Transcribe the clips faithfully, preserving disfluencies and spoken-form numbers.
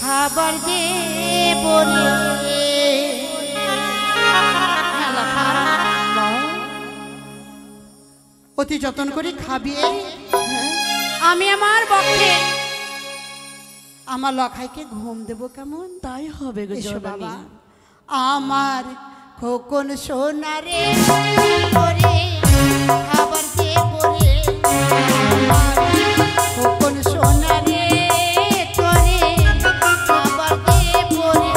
খাবার দে বলে অতি যত্ন করে খাবিয়ে আমি আমার বক্ষে আমার লখাইকে ঘুম দেব কেমন? তাই হবে গো বাবা। আমার খোকন সোনারে করে খাবার দে বলে আমার খোকন সোনারে করে খাবার দে বলে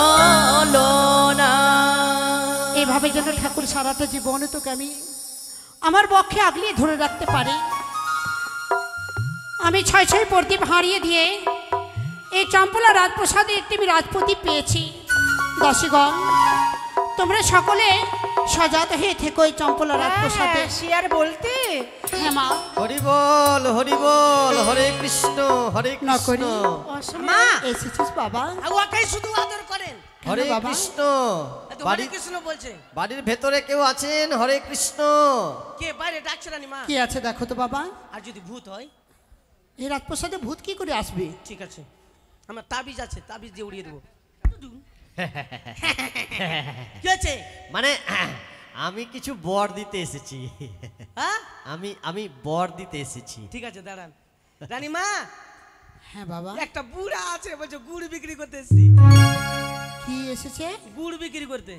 এভাবে যেন ঠাকুর সারাটা জীবনে তোকে আমি আমার বক্ষে আগলিয়ে ধরে রাখতে পারে। আমি ছয় ছয় প্রদীপ হারিয়ে দিয়ে এই চম্পলা রাজপ্রসাদে একটি আমি রাজপ্রদীপ পেয়েছি। দাসীগণ, তোমরা সকলে সজাত হয়ে থেকো এই চম্পলা রাজপ্রসাদে। শিয়ার বলতে হ্যাঁ মা। হরি বল, হরি বল, হরে কৃষ্ণ, হরে না কৃষ্ণ, করি। মা এসেছিস বাবা? ওকেই শুধু আদর করেন। হরে বাবা? কৃষ্ণ। হরে বাড়ি কৃষ্ণ বলছে। বাড়ির ভেতরে কেউ আছেন? হরে কৃষ্ণ। কে বাইরে ডাকছে রানী মা? কি আছে দেখো তো বাবা। আর যদি ভূত হয়? এই রাজপ্রসাদে ভূত কি করে আসবে? ঠিক আছে, আমার তাবিজ আছে, তাবিজ দিয়ে উড়িয়ে দেবো। কি আছে? মানে আমি কিছু বর দিতে এসেছি। হ্যাঁ আমি আমি বর দিতে এসেছি। ঠিক আছে, দাঁড়ান। রানী মা, হ্যাঁ বাবা। একটা বুড়া আছে বলছে গুড় বিক্রি করতে এসেছি। কি এসেছে? গুড় বিক্রি করতে।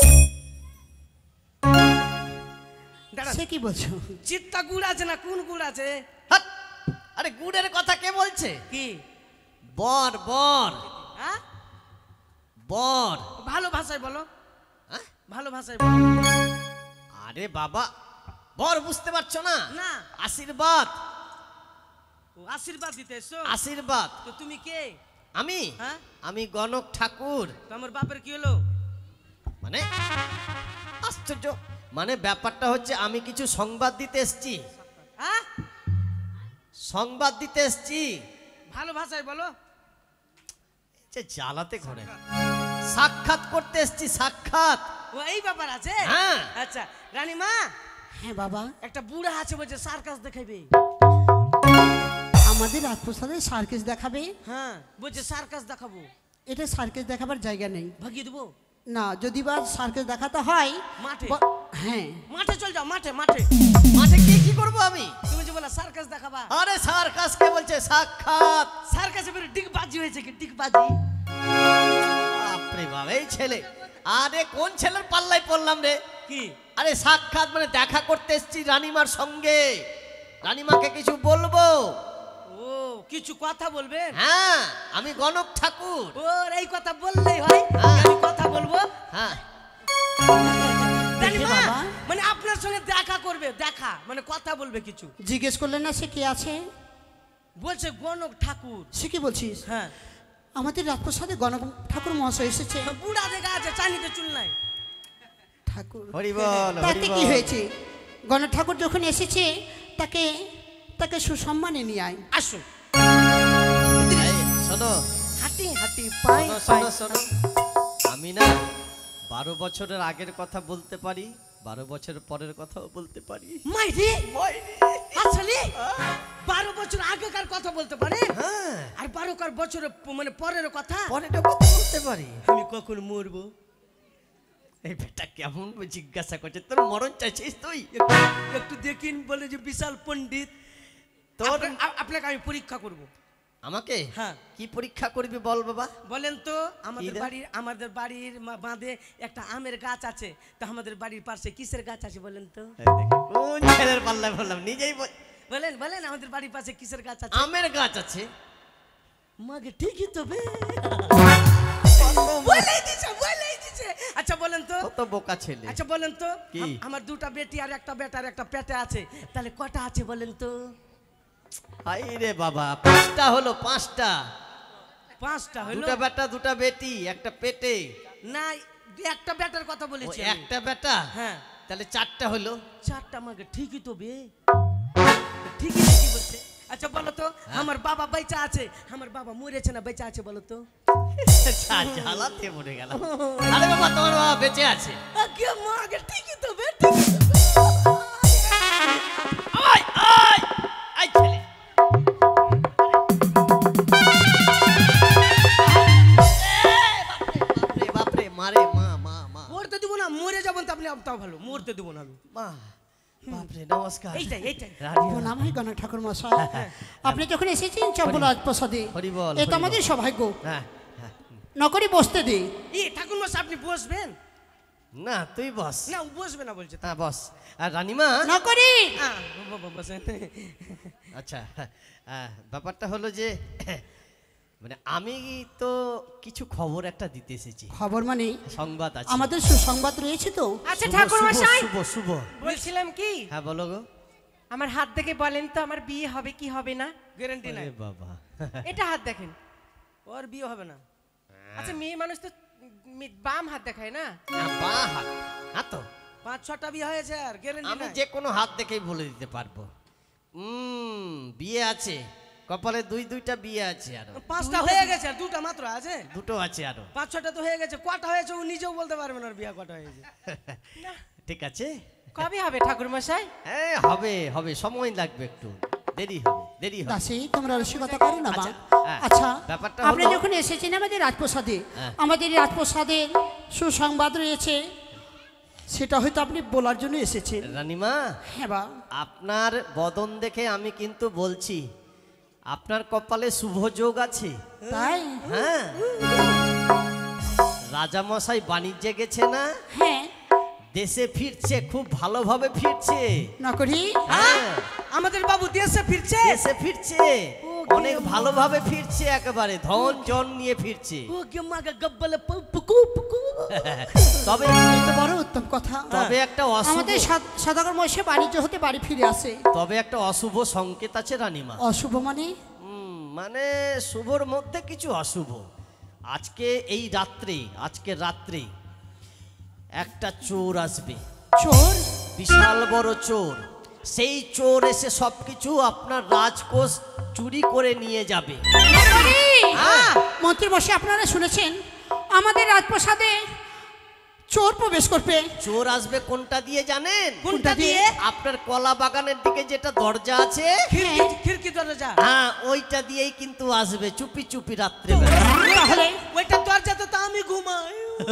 দাঁড়ান, সে কি বলছো? চিত্তা গুড় আছে না? কোন গুড় আছে? হাট! আরে গুড়ের কথা কে বলছে? কি বর, বর, হ্যাঁ? বর। ভালো ভাষায় বলো, হ্যাঁ? ভালো ভাষায় বলো। আরে বাবা, বর বুঝতে পারছো না? না। আশীর্বাদ, ও, আশীর্বাদ দিতে এসো? আশীর্বাদ। তো তুমি কে? আমি হ্যাঁ? আমি গণক ঠাকুর। তো আমার বাপের কি হলো? মানে আশ্চর্য, মানে ব্যাপারটা হচ্ছে আমি কিছু সংবাদ দিতে এসেছি। হ্যাঁ, সংবাদ দিতে এসেছি। ভালো ভাষায় বলো। যে জ্বালাতে ঘরে সাক্ষাৎ করতে এসেছি, সাক্ষাৎ। ও, এই ব্যাপার আছে? হ্যাঁ। আচ্ছা রানী মা, হ্যাঁ বাবা। একটা বুড়া আছে বলছে সার্কাস দেখাইবে। আমাদের রাজপ্রসাদে সার্কেস দেখাবে? হ্যাঁ, বলছে সার্কাস দেখাবো। এটা সার্কেস দেখাবার জায়গা নেই। ভাগিয়ে দেবো? না, যদি বা সার্কেস দেখাতে হয় মাঠে। ব- হ্যাঁ, মাঠে চল যাও, মাঠে মাঠে। মাঠে গিয়ে কি করবো আমি? তুমি যে বলা সার্কাস দেখাবা। আরে সার্কাস কে বলছে? সাক্ষাৎ। সার্কাসে বেরো ডিগবাজি হয়েছে কি? ডিগবাজি। বাপরে বাবা, এই ছেলে, আরে কোন ছেলের পাল্লায় পড়লাম রে? কি? আরে সাক্ষাৎ মানে দেখা করতে এসেছি রানীমার সঙ্গে। রানীমাকে কিছু বলবো। ও, কিছু কথা বলবেন? হ্যাঁ, আমি গণক ঠাকুর। ওর এই কথা বললেই হয়? হ্যাঁ। আমি কথা বলবো। হ্যাঁ, রানী দেখে মা, বাবা। মানে আপনার সঙ্গে দেখা করবে, দেখা মানে কথা বলবে কিছু। জিজ্ঞেস করলেন না সে কে আছে? বলছে গণক ঠাকুর। সে কি বলছিস? হ্যাঁ, আমাদের রাজপ্রসাদে গণক ঠাকুর মহাশয় এসেছে। বুড়া দেখা আছে, চানিতে চুল নাই। ঠাকুর হরি বল, হরি তাতে কি বল। হয়েছে? গণক ঠাকুর যখন এসেছে তাকে তাকে সুসম্মানে নিয়ে আয়। আসুন। এই, শোনো, হাঁটি হাঁটি পাই শোনো, পাই। শোনো, শোনো। আমি না বারো বছরের আগের কথা বলতে পারি, বারো বছরের পরের কথাও বলতে পারি। মাইরি আসলে বারো বছর আগেকার কথা বলতে পারে, হ্যাঁ, আর বারোকার বছরের প- মানে পরের কথা। পরেরটা কথা বলতে পারি। আমি কখন মরবো? এই বেটা কেমন জিজ্ঞাসা করছে? তোর মরণ চাইছিস তুই? একটু- একটু দেখিন, বলে যে বিশাল পণ্ডিত। তোর আপনা- আ- আপনাকে আমি পরীক্ষা করব। আমাকে হ্যাঁ। কি পরীক্ষা করবি বল বাবা? বলেন তো, আমাদের রে? বাড়ির আমাদের বাড়ির মা- বাঁধে একটা আমের গাছ আছে, তো আমাদের বাড়ির পাশে কিসের গাছ আছে বলেন তো? কোন ছেলের পাল্লায় বললাম, নিজেই বল। বলেন বলেন, আমাদের বাড়ির পাশে কিসের গাছ আছে? আমের গাছ আছে। মাগে ঠিকই তো বে। বলেই দিছে, বলেই দিছে। আচ্ছা বলেন তো, কত বোকা ছেলে। আচ্ছা বলেন তো, কি? আম- আমার দুটা বেটি আর একটা বেটার একটা পেটে আছে, তাহলে কটা আছে বলেন তো? হাই রে বাবা, পাঁচটা হলো, পাঁচটা। পাঁচটা হলো দুটা বেটা, দুটা বেটি, একটা পেটে। না, একটা বেটার কথা ও, বলেছি আমি। একটা বেটা, হ্যাঁ, তাহলে চারটা হলো। চারটা মাগে ঠিকই তো বে। ঠিকই ঠিকই বলছে। আচ্ছা বলো তো, আমার বাবা বেঁচে আছে, আমার বাবা মরেছে না বেঁচে আছে বলো তো? যা, জ্বালাতে মরে গেল। আরে বাবা, তোমার বাবা বেঁচে আছে। আগে মাগে ঠিকই তো বে, ঠিকই তো বে। আয় আয় আয় ছেলে। বাপরে বাপরে, মারে মা মা মা মরতে দিব না, মরে যাবেন তো আপনি, তাও ভালো, মরতে দিব না আমি। মা। বাপরে, নমস্কার। এইটাই এইটাই। রানী মা। নাম হয় গণক ঠাকুর মহাশয়। আপনি যখন এসেছেন চম্পলা রাজপ্রসাদে, হরি বল, এ তো হরি আমাদের বল। সৌভাগ্য। হ্যাঁ হ্যাঁ। নকরি বসতে দে। ই ঠাকুর মশাই, আপনি বসবেন না, তুই বস। না? ও বসবে না বলছে। হ্যাঁ বস। আর রানীমা, নকরি হ্যাঁ, ব- ব- বসেন। আচ্ছা, হ্যাঁ, ব্যাপারটা হলো যে মানে আমি তো কিছু খবর একটা দিতে এসেছি, খবর মানে সংবাদ আছে। আমাদের সুসংবাদ রয়েছে তো। আচ্ছা শুভ, ঠাকুর শুভ, মশাই, শুভ শুভ। বলছিলাম কি হ্যাঁ বলো গো। আমার হাত দেখে বলেন তো আমার বিয়ে হবে কি হবে না? গ্যারান্টি নাই। আরে বাবা এটা হাত দেখেন। ওর বিয়ে হবে না। আচ্ছা মেয়ে মানুষ তো মি- বাম হাত দেখায় না? হ্যাঁ, বাঁ হাত। হ্যাঁ তো পাঁচ ছটা বিয়ে হয়েছে আর গ্যারান্টি আমি নাই। যে কোনো হাত দেখেই বলে দিতে পারবো। হুম বিয়ে আছে, কপালে দুই দুইটা বিয়ে আছে, আরো পাঁচটা হয়ে গেছে আর দুটো মাত্র আছে। দুটো আছে আরো। পাঁচ ছটা তো হয়ে গেছে, কটা হয়েছে ও নিজেও বলতে পারবে না ওর বিয়ে কটা হয়েছে। ঠিক আছে, কবে হবে ঠাকুর মশাই? হ্যাঁ হবে হবে, সময় লাগবে একটু, দেরি হবে দেরি হবে। দাসী তোমরা রসিকতা করো না মা। আচ্ছা, হ্যাঁ, আচ্ছা ব্যাপারটা আপনি হলো- যখন এসেছেন আমাদের রাজপ্রসাদে, হ্যাঁ। আমাদের রাজপ্রসাদের সুসংবাদ রয়েছে, সেটা হয়তো আপনি বলার জন্য এসেছেন। রানীমা, হ্যাঁ বা আপনার বদন দেখে আমি কিন্তু বলছি আপনার কপালে শুভ যোগ আছে। তাই? হ্যাঁ, রাজামশাই বাণিজ্যে গেছে না, হ্যাঁ দেশে ফিরছে, খুব ভালোভাবে ফিরছে। নকরি হ্যাঁ, আমাদের বাবু দেশে ফিরছে। দেশে ফিরছে, অনেক ভালোভাবে ফিরছে, একেবারে ধন জন নিয়ে ফিরছে। ও কে মাগা গব্বলে পুকু পুকু। তবে এই তো বড় উত্তম কথা। তবে একটা অশুভ আমাদের সদ- সদাগর মশাই বাণিজ্য হতে বাড়ি ফিরে আসে। তবে একটা অশুভ সংকেত আছে রানীমা। অশুভ মানে? হুম, মানে শুভর মধ্যে কিছু অশুভ। আজকে এই রাত্রে, আজকে রাত্রে একটা চোর আসবে, চোর? বিশাল বড় চোর। সেই চোর এসে সবকিছু আপনার রাজকোষ চুরি করে নিয়ে যাবে। নকরি! হ্যাঁ। মন্ত্রী মশাই আপনারা শুনেছেন আমাদের রাজপ্রসাদে চোর প্রবেশ করবে। চোর আসবে কোনটা দিয়ে জানেন? কোনটা দিয়ে? আপনার কলা বাগানের দিকে যেটা দরজা আছে, খিড়কি খিড়কি দরজা। হ্যাঁ ওইটা দিয়েই কিন্তু আসবে, চুপি চুপি রাত্রে বেলা। তাহলে ওইটা দরজাতে তো আমি ঘুমাই।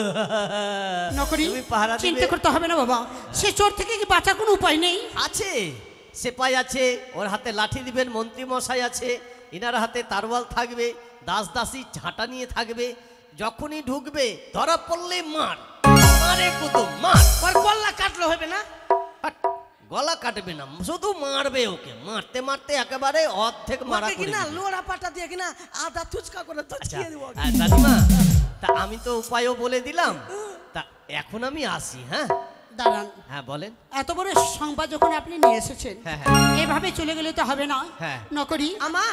নকরি তুমি পাহারা দিবে? চিন্তা করতে হবে না বাবা, সে চোর থেকে কি বাঁচার কোনো উপায় নেই? আছে, সেপাই আছে, ওর হাতে লাঠি দিবেন মন্ত্রী মশাই আছে, ইনার হাতে তারওয়াল থাকবে, দাস দাসী ঝাঁটা নিয়ে থাকবে। যখনই ঢুকবে ধরা পড়লে মার, মারে কুতুম মার। ওর গলা কাটলো হবে না? হাট, গলা কাটবে না, শুধু মারবে ওকে, মারতে মারতে একেবারে অর্ধেক মারা ওকে করে কিনা দিবে। লোড়া পাটা দিয়ে কিনা আধা তুচকা করে আচ্ছা, তুচকিয়ে দিব। আহ, রানীমা, তা আমি তো উপায়ও বলে দিলাম, তা এখন আমি আসি। হ্যাঁ দাঁড়ান, হ্যাঁ বলেন। এত বড় সংবাদ যখন আপনি নিয়ে এসেছেন, হ্যাঁ হ্যাঁ এভাবে চলে গেলে তো হবে না। হ্যাঁ। নকরি আমা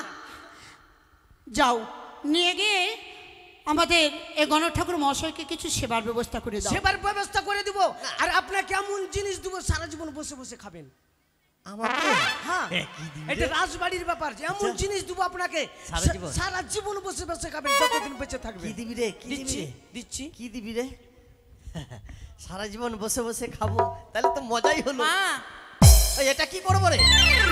যাও, নিয়ে গিয়ে আমাদের এই গণেশ ঠাকুর মহাশয়কে কিছু সেবার ব্যবস্থা করে দাও। সেবার ব্যবস্থা করে দিব। আর আপনাকে কেমন জিনিস দিব সারা জীবন বসে বসে খাবেন। আমাকে হ্যাঁ, এ, কি দিবি এটা রে? রাজবাড়ির ব্যাপার। এমন আচ্ছা। জিনিস দিব আপনাকে সারা সা- জীবন? সারা জীবন বসে বসে খাবেন, যতদিন বেঁচে থাকবে। কি দিবি রে, কি দিবি দিচ্ছি রে? দিচ্ছি। কি দিবি রে? সারা জীবন বসে বসে খাবো, তাহলে তো মজাই হলো। মা, এই, এটা কি করবো রে?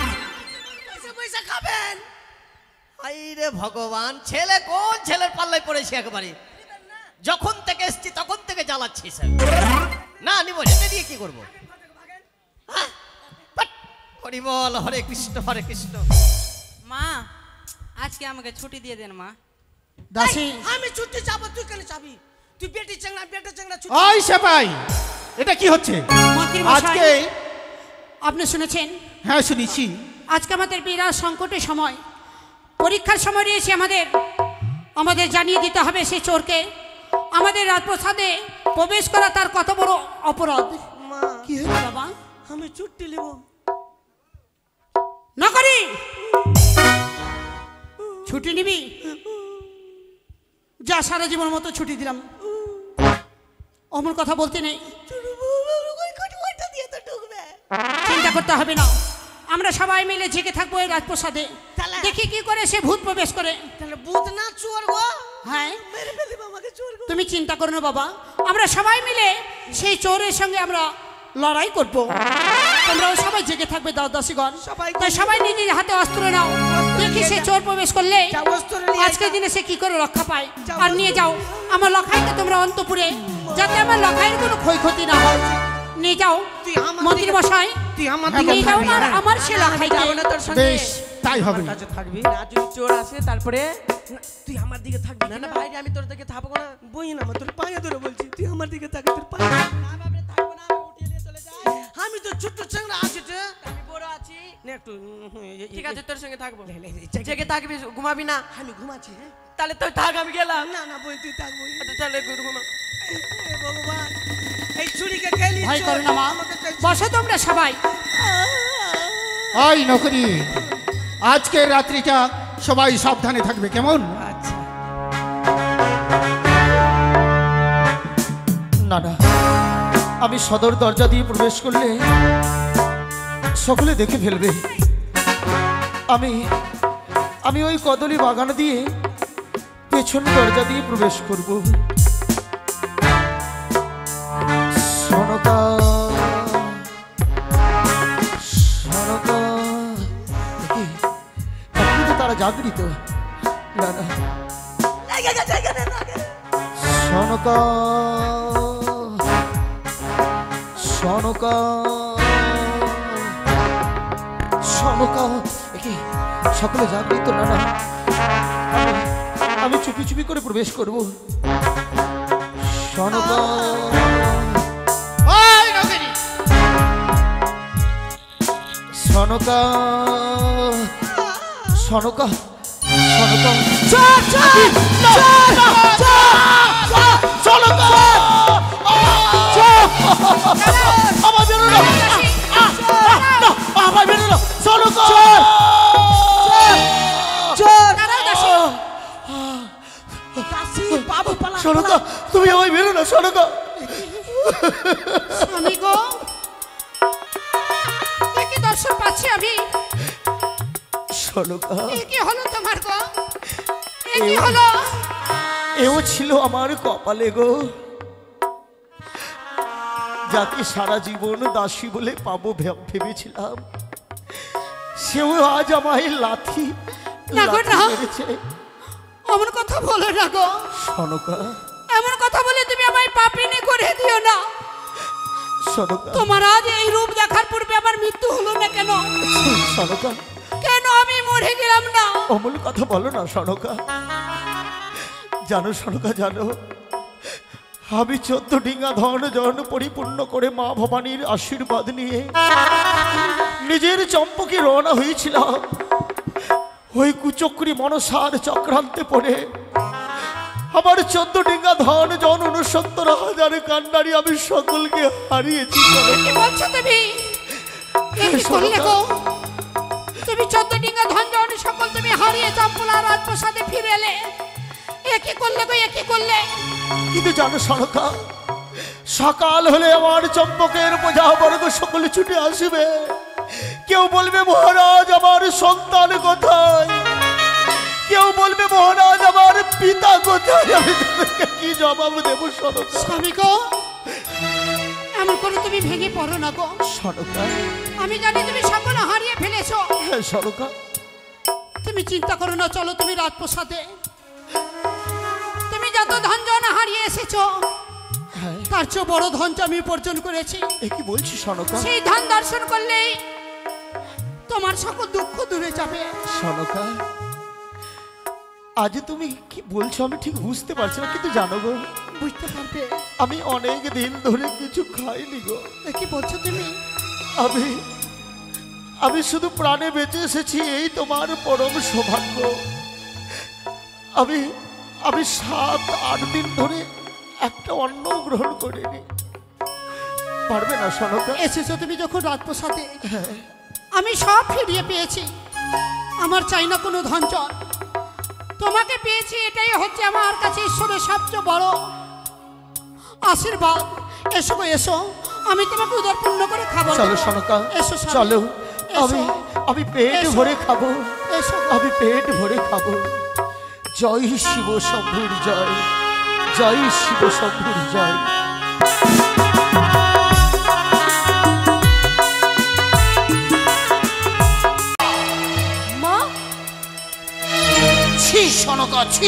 বসে বসে খাবেন। আই রে ভগবান, ছেলে কোন ছেলের পাল্লায় পড়েছে একেবারে, যখন থেকে এসছি তখন থেকে জ্বালাচ্ছি স্যার। না নিব, এটা দিয়ে কি করবো? হ্যাঁ? বাট, হরি বল, হরে কৃষ্ণ হরে কৃষ্ণ। মা আজকে আমাকে ছুটি দিয়ে দেন মা। দাসী এই, আমি ছুটি যাবো, তুই কেন যাবি? তুই বেটি চেংড়া বেটা চেংড়া ছুটি। ওই সেপাই, এটা কি হচ্ছে মন্ত্রী আজকে? মশাই আপনি শুনেছেন হ্যাঁ শুনেছি। আজকে আমাদের বিরাট সংকটের সময়, পরীক্ষার সময় রয়েছে আমাদের, আমাদের জানিয়ে দিতে হবে সে চোরকে আমাদের রাজপ্রসাদে প্রবেশ করা তার কত বড় অপরাধ। মা কি হলো বাবা? আমি ছুটি নেব। না করি ছুটি নিবি? যা, সারা জীবন মতো ছুটি দিলাম, অমন কথা বলতে নেই। ওইটা দিয়ে তো ঢুকবে। চিন্তা করতে হবে না, আমরা সবাই মিলে জেগে থাকবো এই রাজপ্রসাদে, তাহলে- দেখি কি করে সে ভূত প্রবেশ করে। তাহলে ভূত না চোর গো? হ্যাঁ, মেরে ফেলিব আমাকে চোর গো। তুমি চিন্তা করো না বাবা, আমরা সবাই মিলে সেই চোরের সঙ্গে আমরা লড়াই করব। তোমরাও সবাই জেগে থাকবে দাও দাসীগণ, সবাই তাই সবাই নিজের হাতে অস্ত্র নাও, দেখি নিয়ে সে যাও। চোর প্রবেশ করলে যাও, অস্ত্র নিয়ে আজকের যাও। দিনে সে কি করে রক্ষা পায়। যাও, আর নিয়ে যাও আমার লখাইকে তোমরা অন্তপুরে, যাতে আমার লখাইয়ের কোনো ক্ষয়ক্ষতি না হয়। নিয়ে যাও তুই আমার মন্ত্রী দিকে- মশাই, তুই আমার হ্যাঁ, দিকে নিয়ে যাও থাকবি আমার না। আমার সে আমি লখাইকে। যাবো না তোর সঙ্গে। বেশ, তাই হবে। কাছে থাকবি না, যদি চোর আসে তারপরে না, তুই আমার দিকে থাকবি না। না ভাই, আমি তোর দিকে থাকবো না। বই না, আমার তোর পায়ে ধরে বলছি, তুই আমার দিকে থাক, তোর পায়ে। আমি তো ছোট্ট চেংড়া আছি রে। আমি বড় আছি। নে একটু উম, এ- এ- ঠিক আছে তোর সঙ্গে থাকবো লে, লে, লে, জেগে- জেগে থাকবি ঘুমাবি না আমি ঘুমাচ্ছি রে তাহলে তুই থাক আমি গেলাম না না বোন তুই থাকবো আচ্ছা, তাহলে ঘুমা এ ভগবান এই ছুরিকে কে নিচ্ছ? ভয় করো না মা আমাকে তো- বসো তোমরা সবাই ওই নকরি, আজকের রাত্রিটা সবাই সাবধানে থাকবে, কেমন? আচ্ছা না না, আমি সদর দরজা দিয়ে প্রবেশ করলে সকলে দেখে ফেলবে। আমি আমি ওই কদলি বাগান দিয়ে পেছন দরজা দিয়ে প্রবেশ করব। সনকা সনকা, দেখি এখনো তো তারা জাগরিত। না না, সনকা সনকা সনকা, দেখি সকলে জাগরিত। না না, আমি আমি চুপি চুপি করে প্রবেশ করব। সনকা ওই নকরি, সনকা সনকা সনকা, আমার বেরো না, আমার বেরো না, সনকা দাঁড়াও দাসী। দাসী বাবু পালা সনকা, তুমি আমায় বেরো না সনকা। স্বামী গো এ কি দর্শন পাচ্ছি আমি? সনকা, এ কি হলো তোমার গো? এ কি হলো? এও ছিল আমার কপালে গো, যাকে সারা জীবন দাসী বলে পাবো ভে- ভেবেছিলাম, সেও আজ আমায় লাথি না গো, লাথি না। মেরেছে। অমন কথা বলো না গো, সনকা এমন কথা বলে তুমি আমায় পাপিনী করে দিও না। সনকা তোমার আজ এই রূপ দেখার পূর্বে আমার মৃত্যু হলো না কেন? সনকা, কেন আমি মরে গেলাম না? অমূল কথা বলো না সনকা। জানো সনকা, জানো আমি চোদ্দ ডিঙ্গা ধন জন পরিপূর্ণ করে মা ভবানীর আশীর্বাদ নিয়ে নিজের চম্পকে রওনা হয়েছিলাম। ওই কুচক্রি মনসার চক্রান্তে পড়ে আমার চোদ্দ ডিঙ্গা ধন জন উনসত্তর হাজার কান্ডারি আমি সকলকে হারিয়েছি। কি বলছো তুমি? এ কি করলে গো? তুমি চোদ্দ ডিঙ্গা ধন জন সকল তুমি হারিয়ে চম্পলা রাজপ্রাসাদে ফিরে এলে। এ কি করলে গো? এ কি করলে? কিন্তু জানো সনকা, সকাল হলে আমার চম্পকের বোঝা বর্গ সকলে ছুটে আসবে। কেউ বলবে মহারাজ আমার সন্তান কোথায়, কেউ বলবে মহারাজ আমার পিতা কোথায়। আমি তাদেরকে কি জবাব দেবো সনকা? স্বামী গো এমন করে তুমি ভেঙে পড়ো না গো। সনকা, আমি জানি তুমি সকল হারিয়ে ফেলেছো। হ্যাঁ সনকা, তুমি চিন্তা করো না, চলো তুমি রাজপ্রাসাদে। তুমি যত ধন জন হারিয়ে এসেছো হ্যাঁ তার চেয়ে বড় ধন আমি উপার্জন করেছি। এ কি বলছি সনকা? সেই ধন দর্শন করলেই তোমার সকল দুঃখ দূরে যাবে। সনকা, আজ তুমি কি বলছো আমি ঠিক বুঝতে পারছি না, কিন্তু জানো গো বুঝতে পারবে। আমি অনেক দিন ধরে কিছু খাইনি গো। এ কি বলছো তুমি? আমি আমি শুধু প্রাণে বেঁচে এসেছি এই তোমার পরম সৌভাগ্য। আমি আমি সাত আট দিন ধরে একটা অন্ন গ্রহণ করিনি। পারবে না সনকা? এসেছো তুমি যখন রাজপ্রাসাদে, আমি সব ফিরিয়ে পেয়েছি। আমার চাই না কোনো ধন জন, তোমাকে পেয়েছি এটাই হচ্ছে আমার কাছে ঈশ্বরের সবচেয়ে বড় আশীর্বাদ। এসো গো এসো, আমি তোমাকে উদরপূর্ণ করে খাবো। চলো সনকা, এসো স্বামী। চলো। এসো। আমি আমি পেট এসো। ভরে খাবো, এসো গো। আমি পেট ভরে খাবো। জয় শিব শম্ভুর জয়, জয় শিব শম্ভুর জয়। মা ছি সনকা, ছি।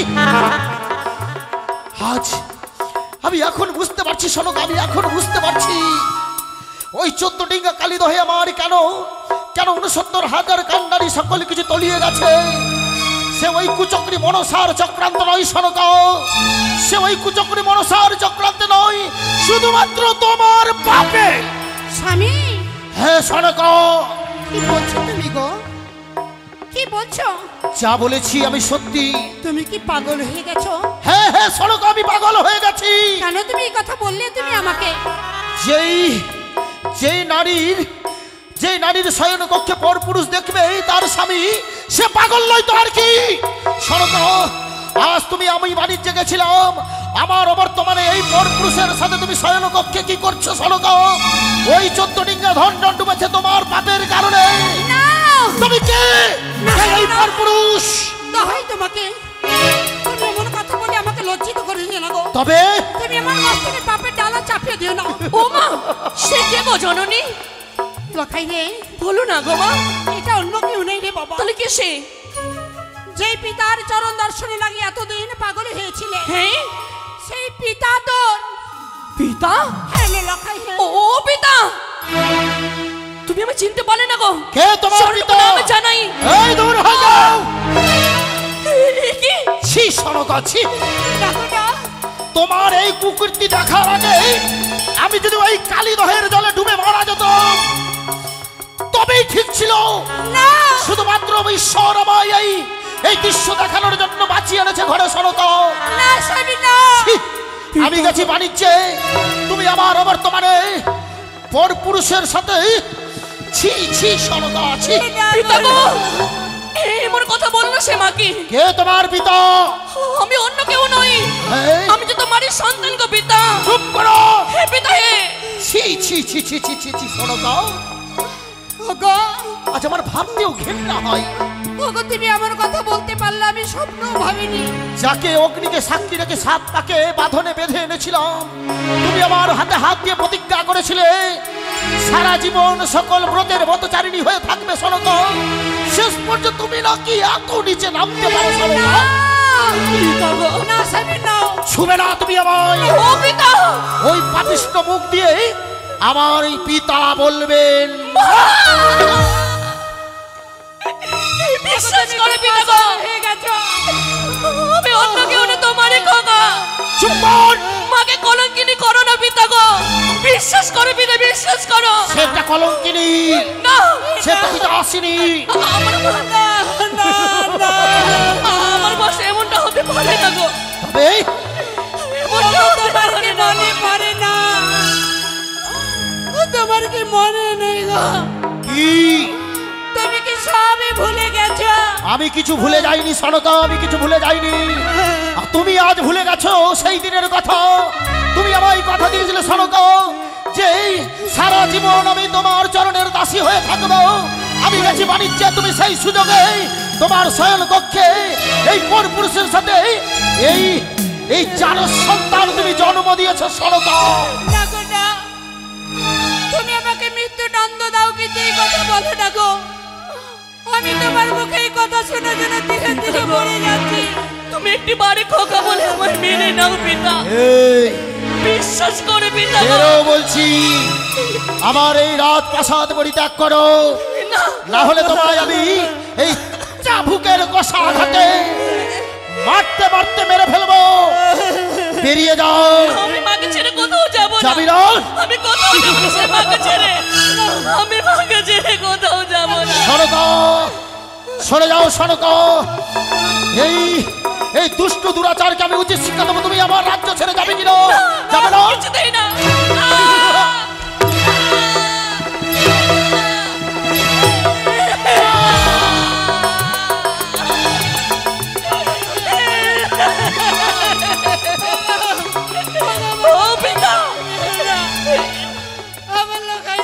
আজ আমি এখন বুঝতে পারছি সনকা, আমি এখন বুঝতে পারছি ওই চোদ্দ ডিঙ্গা কালীদহে আমার কেন কেন উনসত্তর হাজার কান্ডারি সকল কিছু তলিয়ে গেছে। সে ওই কুচক্রি মনসার চক্রান্ত নয় সনকা, সে ওই কুচক্রি মনসার চক্রান্ত নয়, শুধুমাত্র তোমার পাপে। স্বামী হ্যাঁ সনকা, কি বলছো তুমি গো? কি বলছো? যা বলেছি আমি সত্যি। তুমি কি পাগল হয়ে গেছো? হ্যাঁ হ্যাঁ সনকা, আমি পাগল হয়ে গেছি। কেন তুমি এই কথা বললে তুমি আমাকে? যেই যেই নারীর যেই নারীর শয়ন কক্ষে পর পুরুষ দেখবে তার স্বামী, সে পাগল নয় তো আর কি। সনকা, আজ তুমি আমি বাণিজ্যে গেছিলাম, আমার অবর্তমানে এই পর পুরুষের সাথে তুমি শয়ন কক্ষে কি করছো সনকা? ওই চোদ্দ ডিঙ্গা ধন দণ্ড ডুবেছে তোমার পাপের কারণে। না! তুমি কে? কে এই পর পুরুষ? দহাই তোমাকে, তুমি এমন কথা বলে আমাকে লজ্জিত করে দিও না গো। তবে তুমি আমার মাঝখানে পাপের ডালা চাপিয়ে দিও না। ও মা, সে কে গো জননী? লখাই রে, বলো না গো মা। এটা অন্য কেউ নেই রে বাবা। তাহলে কে সে? যে পিতার চরণ দর্শনে লাগে এতদিন পাগল হয়েছিলে, হ্যাঁ, সেই পিতা তোর। পিতা? হ্যাঁ রে লখাই, হ্যাঁ। ও ও পিতা, তুমি আমি চিনতে পারলে না গো? কে তোমার সর্বনাম পিতা? আমি জানাই। এই দূর হয়ে যাও। এ কি? ছি সনকা, ছি। দেখো না, তোমার এই কুকীর্তি দেখার আগে আমি যদি ওই কালীদহের জলে ডুবে মারা যেতাম তবেই ঠিক ছিল। না, শুধুমাত্র ঈশ্বর আমায় এই এই দৃশ্য দেখানোর জন্য বাঁচিয়ে এনেছে ঘরে সনকা। না স্বামী না। ছি, আমি গেছি বাণিজ্যে, তুমি আমার অবর্তমানে পর পুরুষের সাথে। ছি ছি সনকা, ছি। পিতা গো, এমন কথা বললো সে মা কি? কে তোমার পিতা? আমি অন্য কেউ নই, এই, আমি তো তোমারই সন্তান গো পিতা। চুপ করো। হে পিতা হে। ছি ছি ছি ছি ছি ছি ছি সনকা, ওগো, আজ আমার ভাবতেও ঘেন্না হয়। ওগো তুমি আমার কথা বলতে পারলে আমি স্বপ্নও ভাবিনি। যাকে অগ্নিকে সাক্ষী রেখে সাত পাকে বাঁধনে বেঁধে এনেছিলাম, তুমি আমার হাতে হাত দিয়ে প্রতিজ্ঞা করেছিলে সারা জীবন সকল ব্রতের ব্রতচারিণী হয়ে থাকবে সনকা। শেষ পর্যন্ত তুমি নাকি এত নিচে নামতে পারো সনকা? পিতা গো, না স্বামী না। ছুবে না তুমি আমায়। ও পিতা, ওই পাপিষ্ঠ মুখ দিয়ে আমার এই পিতা বলবেন। বিশ্বাস করে পিতা গো, হয়ে গেছো। আমি অন্য কেউ না, তোমারই খোকা। চুপ কর। মাকে কলঙ্কিনী করো না পিতা গো, বিশ্বাস করো পিতা, বিশ্বাস করো। সেটা কলঙ্কিনী, না, সেটা পিতা আসেনি। আমার না, না, না। আমার বসে এমনটা হতে পারে না গো, তবে এমনটা হতে তোমার পারে কি না। মনে পড়ে না? তোমার কি মনে নেই গো? কি? তুমি কি সবই ভুলে গেছো? আমি কিছু ভুলে যাইনি সনকা, আমি কিছু ভুলে যাইনি। আর তুমি আজ ভুলে গেছো সেই দিনের কথা। তুমি আমায় কথা দিয়েছিলে সনকা যে সারা জীবন আমি তোমার চরণের দাসী হয়ে থাকবো। আমি গেছি বাণিজ্যে, তুমি সেই সুযোগে তোমার শয়ন কক্ষে এই পর পুরুষের সাথে এই এই জানো সন্তান তুমি জন্ম দিয়েছো সনকা। না গো না, তুমি আমাকে মৃত্যু দণ্ড দাও, কিন্তু এই কথা বলো না গো। আমি তোমার মুখে এই কথা শুনে শুনে ধীরে ধীরে মরে যাচ্ছি। তুমি একটি বারে খোকা বলে আমায় মেনে নাও পিতা, এই বিশ্বাস করে পিতা গো। বেরো বলছি, আমার এই রাত প্রাসাদ পরিত্যাগ করো, না, না হলে তোমায় আমি এই চাবুকের কষা আঘাতে মারতে মারতে মেরে ফেলবো। বেরিয়ে যাও। আমি মাকে ছেড়ে কোথাও যাবো না। যাবি না? আমি কোথাও যাবো না সে মাকে ছেড়ে, আমি মাকে ছেড়ে কোথাও যাবো না। সনকা, সরে যাও সনকা। এই এই দুষ্ট দুরাচারকে আমি উচিত শিক্ষা দেবো। তুমি আমার রাজ্য ছেড়ে যাবে কিনা? যাবে না? কিছুতেই না। ও পিতা, আমার লোকাই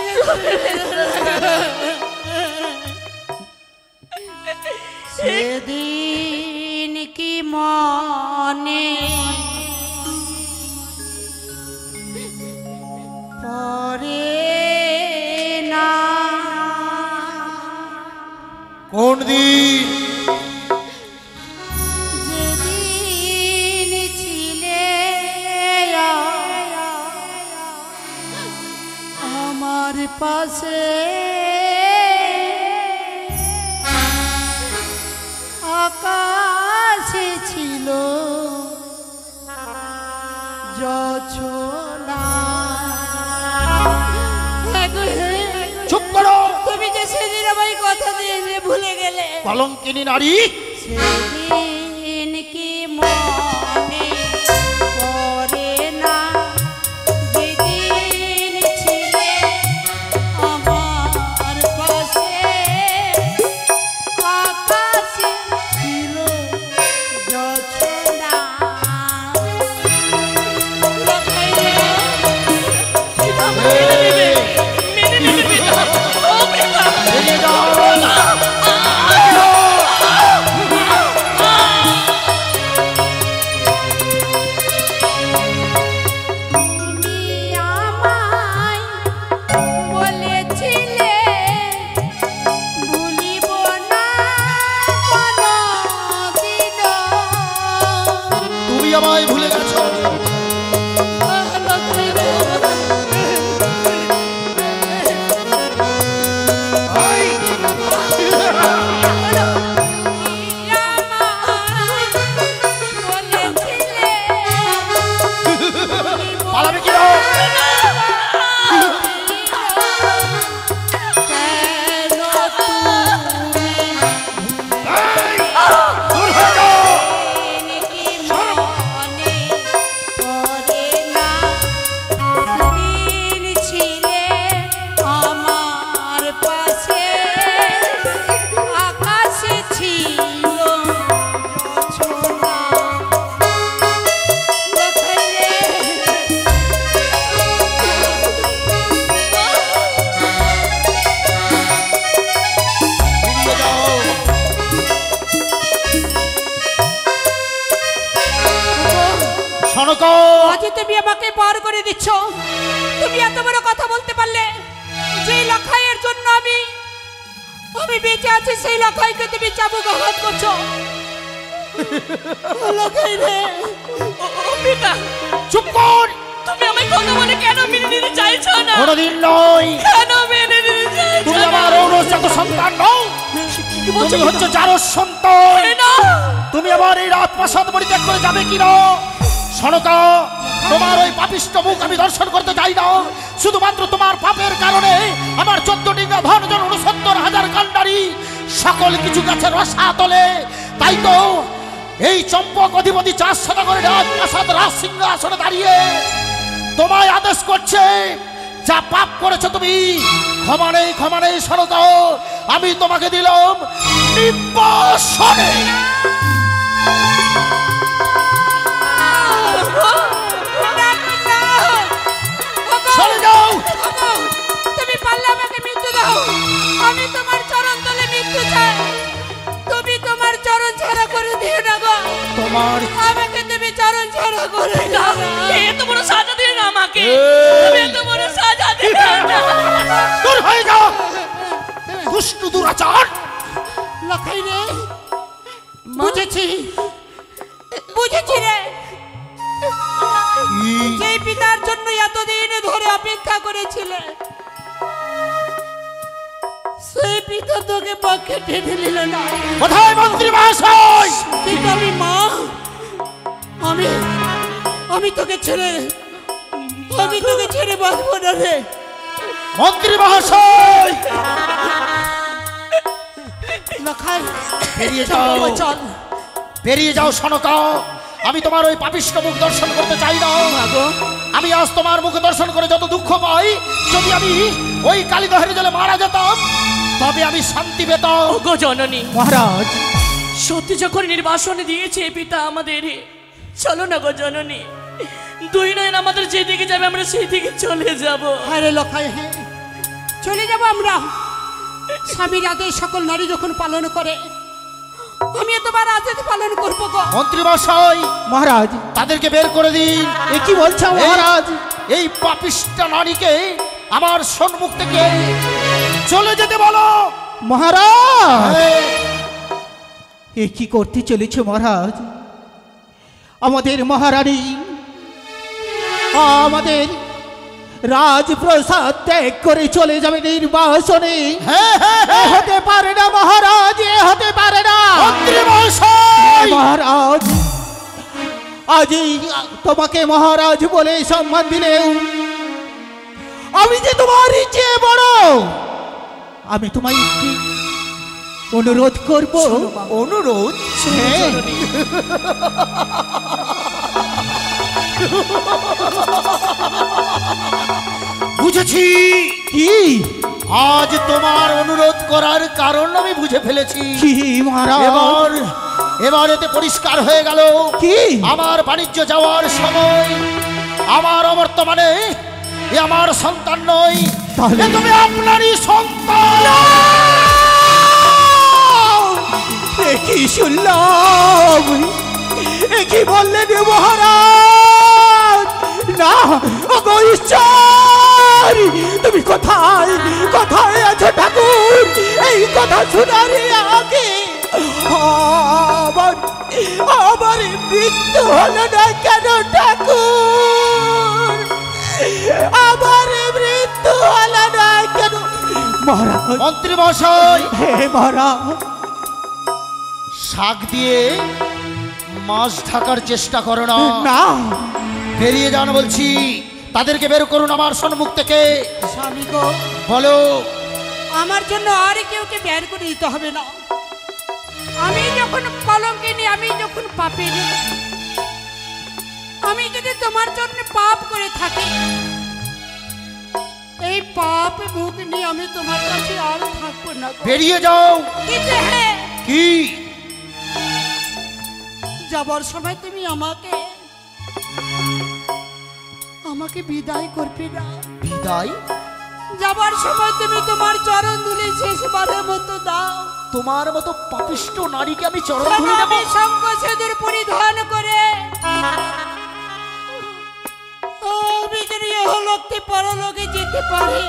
সেদিন কি মনে পড়ে না? কোন দিন? যেদিন ছিলে আমার পাশে, আকাশে ছিল জোছনা। চুপ করো। তুমি যে সেদিন আমায় ছিলে কলঙ্কিনী নারী সেদিন কি মনে পড়ে না যেদিন ছিলে আমার পাশে আকাশে ছিল জোছনা মেনে নিবে পিতা ও পিতা বেরিয়ে যাও। তুমি আমায় বলেছিলে ভুলিব না কোনোদিনও। তুমি আমায় ভুলে গেছো। পালাবে কি রো? দূর হয়ে যাও। আমার পাশে আকাশে ছিল জোছনা। বেরিয়ে যাও। সনক আজ তুমি আমাকে পার করে দিচ্ছ। তুমি এত বড় কথা বলতে পারলে? যে লখাইয়ের জন্য আমি আমি বেঁচে আছি, সেই লখাইকে তুমি চাবুকাঘাত করছো। লখাই রে, ও ও পিতা চুপ কর। তুমি আমায় কথা বলে কেন মেনে নিতে চাইছো না? কোনদিন নয়। কেন মেনে নিতে চাইছো তুমি না? আমার ঔরসজাত সন্তান নও। কি বলছো তুমি পিতা? হচ্ছে জারস সন্তান। এ না তুমি আমার এই রাজপ্রাসাদ পরিত্যাগ করে যাবে কি না? সনক, তোমার ওই পাপিষ্ট মুখ আমি দর্শন করতে চাই না। শুধুমাত্র তোমার পাপের কারণে আমার চোদ্দ ডিঙ্গা ধন জন উনসত্তর হাজার কান্ডারি সকল কিছু গাছের রসা তোলে। তাই তো এই চম্পক অধিপতি চার শত করে রাজপ্রাসাদ রাজ সিংহাসনে দাঁড়িয়ে তোমায় আদেশ করছে, যা পাপ করেছো তুমি, ক্ষমা নেই ক্ষমা নেই। সনক, আমি তোমাকে দিলাম নির্বাসনে। চলে যাও। তুমি পারলে আমাকে মৃত্যু দাও। আমি তোমার চরণ তলে মৃত্যু চাই। তুমি তোমার চরণ ছাড়া করে দিও না গো। তোমার আমাকে তুমি চরণ ছাড়া করে দাও না। এত বড় সাজা দিলে না আমাকে। এই। তুমি এত বড় সাজা দিলে না। দূর হয়ে যাও, দুষ্টু দুরাচার। লখাই রে, বুঝেছি বুঝেছি রে। যে পিতার জন্য এতদিন ধরে অপেক্ষা করেছিলে, সেই পিতা তোকে পক্ষে টেনে নিল না। কোথায় মন্ত্রী মহাশয়? কিন্তু আমি মা, আমি আমি তোকে ছেড়ে আমি তোকে ছেড়ে বাঁচবো না রে। মন্ত্রী মহাশয় লখাই, বেরিয়ে যাও, চল, চল। বেরিয়ে যাও সনক। আমি তোমার ওই পাপিষ্ট মুখ দর্শন করতে চাই না। আমি আজ তোমার মুখ দর্শন করে যত দুঃখ পাই, যদি আমি ওই কালীদহের জলে মারা যেতাম তবে আমি শান্তি পেতাম। ওগো জননী, মহারাজ, সত্যি যখন নির্বাসনে দিয়েছে পিতা আমাদের, চলো না গো জননী। দুই নয়ন আমাদের যেদিকে যাবে আমরা সেই দিকে চলে যাব। হ্যাঁ রে লখাই, হ্যাঁ চলে যাব আমরা। স্বামীর আদেশ সকল নারী যখন পালন করে, আমি তোমার আদেশ পালন করবো গো। মন্ত্রী মহাশয়, মহারাজ, তাদেরকে বের করে দিন। এ কি বলছো মহারাজ? এই পাপিষ্টা নারীকে আমার সম্মুখ থেকে চলে যেতে বলো। মহারাজ, হ্যাঁ, এ কি করতে চলেছে মহারাজ? আমাদের মহারানী আমাদের রাজপ্রাসাদ ত্যাগ করে চলে যাবে নির্বাসনে। হ্যাঁ, হ্যাঁ, এ হ্যাঁ। হতে পারে না মহারাজ, এ হতে পারে না মন্ত্রী মহাশয়, মহারাজ। আজই তোমাকে মহারাজ বলে সম্মান দিলেও আমি যে তোমার চেয়ে বড়। আমি তোমায় একটি অনুরোধ করব। অনুরোধ? হ্যাঁ, বুঝেছি। কি আজ তোমার অনুরোধ করার কারণ আমি বুঝে ফেলেছি। কি মহারাজ? এবার এবার এতে পরিষ্কার হয়ে গেল কি? আমার বাণিজ্য যাওয়ার সময় আমার অবর্তমানে এ আমার সন্তান নয়, তাহলে? এ তুমি আপনারই সন্তান। এ কি শুনলাম? এ কি বললেন মহারাজ? না ওগো ঈশ্বর, তুমি কোথায় কোথায় আছো ঠাকুর? এই কথা শোনার আগে আমার আমার মৃত্যু হলো না কেন ঠাকুর? আমার মৃত্যু হলো না কেন মহারাজ? মন্ত্রী মশাই, হে মহারাজ, শাক দিয়ে মাছ ঢাকার চেষ্টা করো না। না বেরিয়ে যান বলছি। তাদেরকে বের করুন আমার সম্মুখ থেকে। স্বামী গো, বলো। আমার জন্য আর কেউকে বের করে দিতে হবে না। আমি যখন কলঙ্কিনী, আমি যখন পাপিনী, আমি যদি তোমার জন্য পাপ করে থাকি, এই পাপ মুখ নিয়ে আমি তোমার কাছে আর থাকবো না গো। বেরিয়ে যাও। কিন্তু হ্যাঁ, কি? যাবার সময় তুমি আমাকে আমাকে বিদায় করবে না? বিদায়? যাবার সময় তুমি তোমার চরণ ধুলি শেষবারের মতো দাও। তোমার মতো পাপিষ্ট নারীকে আমি চরণ ধরে দেব? আমি শঙ্খ সিঁদুর পরিধান করে আমি যদি ইহলোকে পরলোকে যেতে পারি,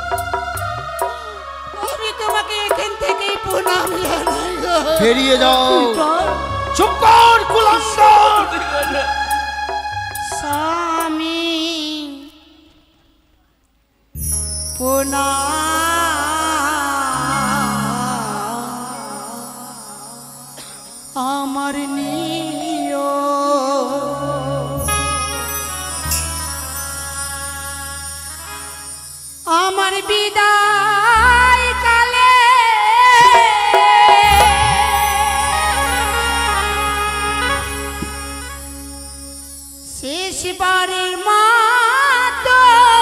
আমি তোমাকে এখান থেকেই প্রণাম জানাই গো। বেরিয়ে যাও। চুপ কর কুলাঙ্গার। স্বামী প্রণাম আমার নিয়, আমার বিদায় কালে শেষবারের মতো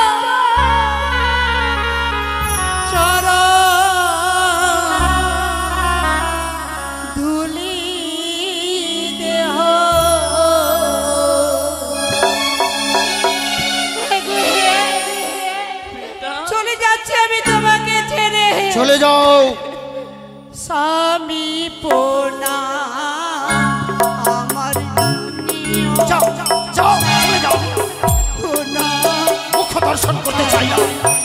চরণ ধুলি দেহ। চলে যাচ্ছি আমি তোমাকে ছেড়ে। চলে যাও। স্বামী পোনা আমার নিয় যাও যাও, চলে যাও। পোনা মুখ দর্শন করতে চাই না।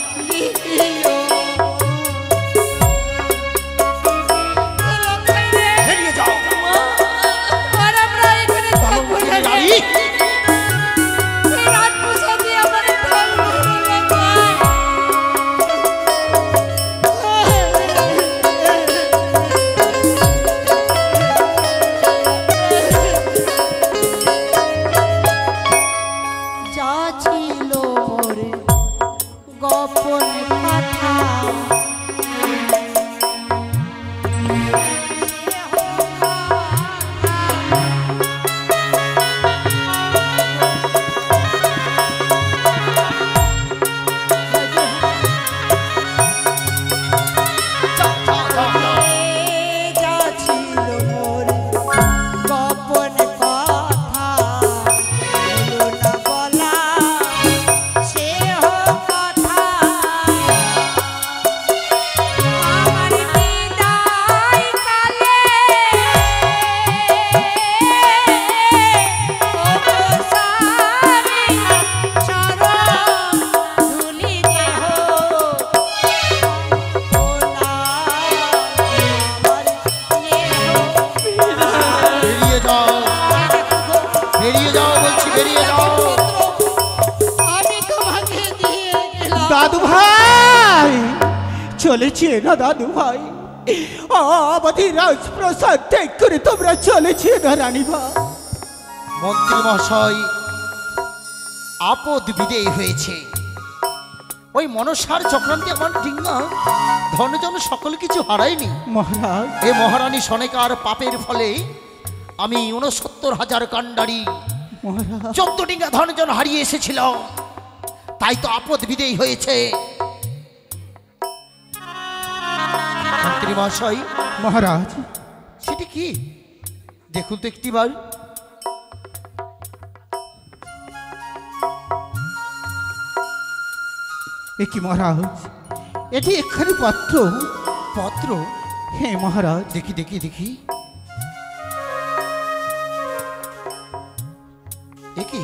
বেরিয়ে যাও। আর আমরা এখানে থাকবো না রে। নারী, এই রাজপ্রাসাদে আমার ঢল ভালো লাগে। যা ছিল মোর গোপন কথা, যাও, যাও, যাও, যাও। যা ছিল মোর গোপন কথা, হলো না বলা সে কথা। আমার বিদায় কালে ও গো স্বামী চরণ ধুলি দেহ। বেরিয়ে যাও। বেরিয়ে যাও বলছি, বেরিয়ে যাও। আমি তোমাকে দিয়ে গেলাম। দাদু ভাই চলেছে না? দাদু ভাই আমাদের রাজপ্রাসাদ ত্যাগ করে তোমরা চলেছে না রানী ভাই? মন্ত্রী মশাই, আপদ বিদেয় হয়েছে। ওই মনসার চক্রান্তে আমার ডিঙ্গা ধনজন সকল কিছু হারায়নি। মহারাজ এ মহারানী সনেকার পাপের ফলে আমি উনসত্তর হাজার কাণ্ডারি মহারাজ চোদ্দ ডিঙ্গা ধনজন হারিয়ে এসেছিলাম, তাই তো আপদ বিদেয়ী হয়েছে। মন্ত্রী মহাশয়, মহারাজ সেটি কি দেখুন তো একটিবার। এ কি মহারাজ, এটি একখানি পত্র। পত্র? হে মহারাজ, দেখি দেখি দেখি, এ কি?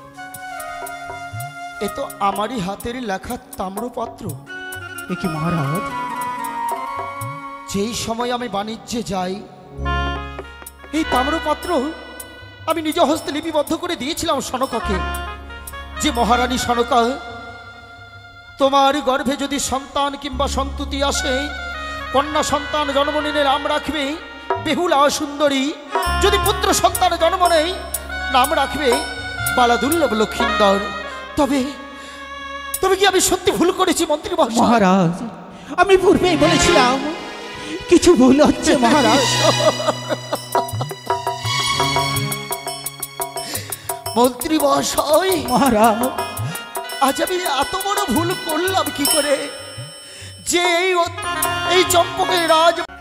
এ তো আমারই হাতের লেখা তাম্রপত্র। এ কি মহারাজ, যেই সময় আমি বাণিজ্যে যাই এই তাম্রপত্র আমি নিজ হস্তে লিপিবদ্ধ করে দিয়েছিলাম সনকাকে, যে মহারানী সনকা, তোমার গর্ভে যদি সন্তান কিংবা সন্ততি আসে, কন্যা সন্তান জন্ম নিলে নাম রাখবে বেহুলা সুন্দরী, যদি পুত্র সন্তান জন্ম নেই নাম রাখবে বালাদুল্লভ লক্ষিন্দর। তবে তবে কি আমি সত্যি ভুল করেছি মন্ত্রী মহাশয়? মহারাজ আমি পূর্বেই বলেছিলাম কিছু ভুল হচ্ছে মহারাজ। মন্ত্রী মহাশয়, মহারাজ আজ আমি এত বড় ভুল করলাম কি করে, যে এই এই চম্পকের রাজ